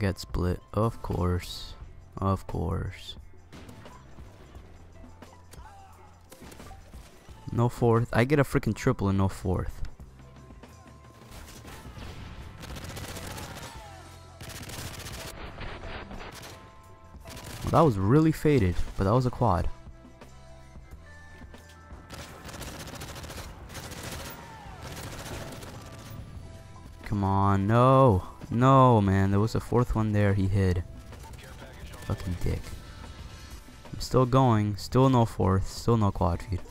get split. Of course. Of course. No fourth. I get a freaking triple and no fourth. Well, that was really faded, but that was a quad. Come on, no. No, man. There was a fourth one there. He hid. Fucking dick. I'm still going. Still no fourth. Still no quad feed.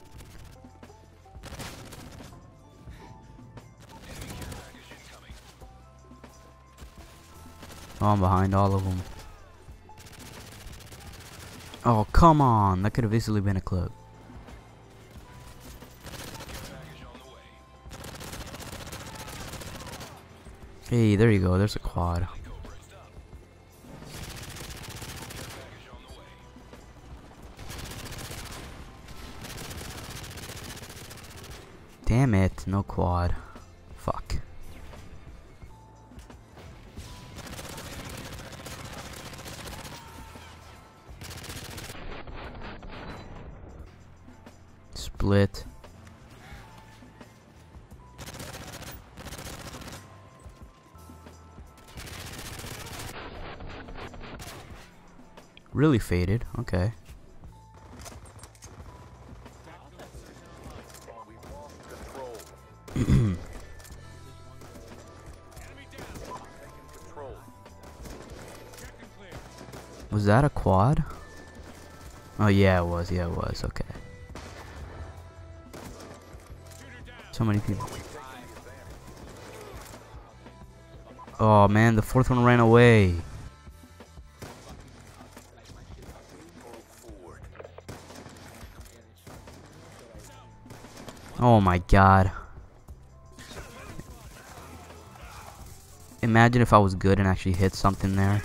Oh, I'm behind all of them. Oh, come on. That could have easily been a clip. Hey, there you go. There's a quad. Damn it. No quad. Fuck. Split. Really faded. Okay. Was that a quad? Oh yeah, it was. Yeah, it was. Okay. So many people. Oh man, the fourth one ran away. Oh my god. Imagine if I was good and actually hit something there.